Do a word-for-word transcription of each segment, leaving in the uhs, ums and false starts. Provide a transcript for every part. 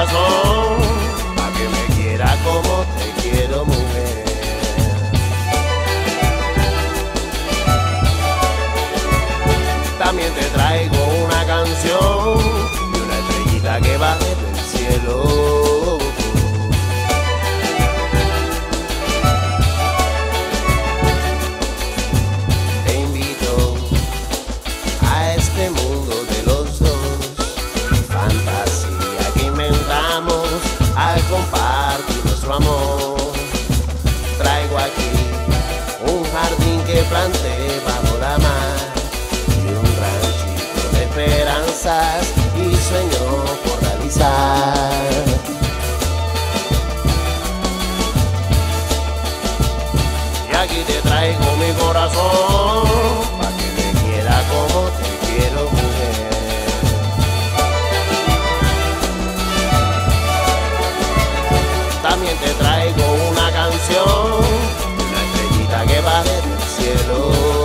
corazón, pa' que me quiera como te quiero, mujer. También te traigo una canción y una estrellita que baje del cielo. Te invito a este mundo de los dos, fantasía que inventamos al compartir nuestro amor. Traigo aquí un jardín que planté bajo la mar, esperanzas y sueños por realizar. Y aquí te traigo mi corazón, pa' que me quiera como te quiero, mujer. También te traigo una canción, una estrellita que baje del cielo.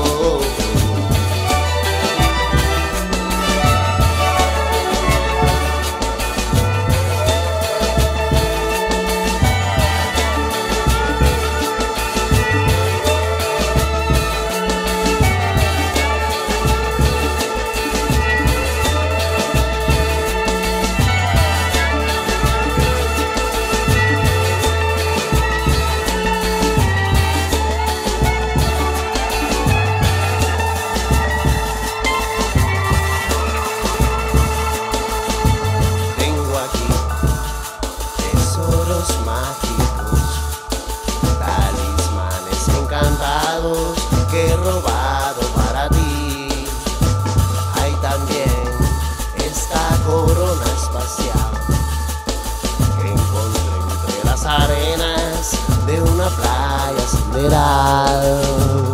Que he robado para ti. Hay también esta corona espacial que encontré entre las arenas de una playa sideral.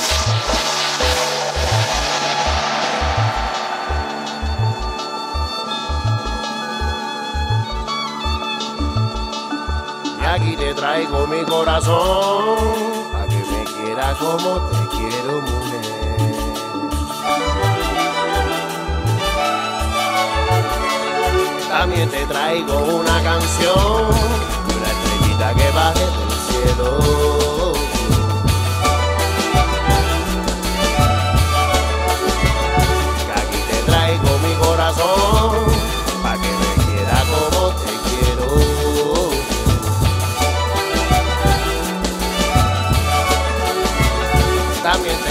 Y aquí te traigo mi corazón, como te quiero, mujer. También te traigo una canción, una estrellita que baje del cielo. Que aquí te traigo mi corazón, pa' que me quiera como te quiero. También